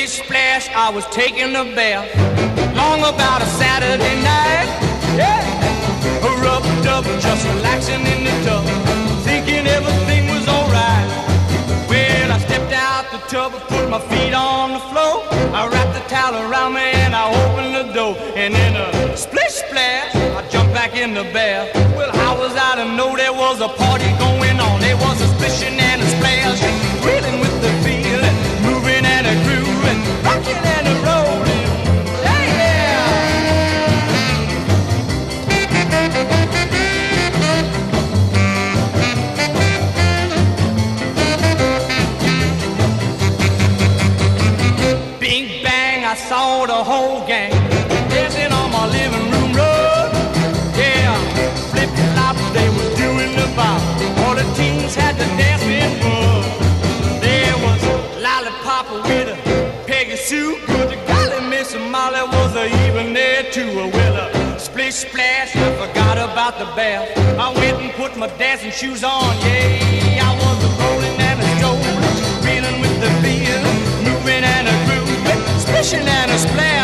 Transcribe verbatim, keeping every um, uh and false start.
Splish splash, I was taking a bath, long about a Saturday night. Yeah, a rub-dub, just relaxing in the tub, thinking everything was alright. Well, I stepped out the tub and put my feet on the floor. I wrapped the towel around me and I opened the door. And in a splish splash, I jumped back in the bath. Well, how was I to know there was a party going on? There was a splishing and a splash, reeling with the feeling, moving and a grooving, rocking and a rolling. Hey, yeah! Bing bang, I saw the whole gang dancing on my living room rug. Yeah, flip flop, they was doing the bop. All the teens had to dance in fun. There was Lollipop with a Peggy Sue, but the golly Miss Molly was a even there too. Well, a splish splash, I forgot about the bath. I went and put my dancing shoes on. Yeah, I was a rolling and a strolling, reeling with the feel, moving and a grooving, splishing and a splash.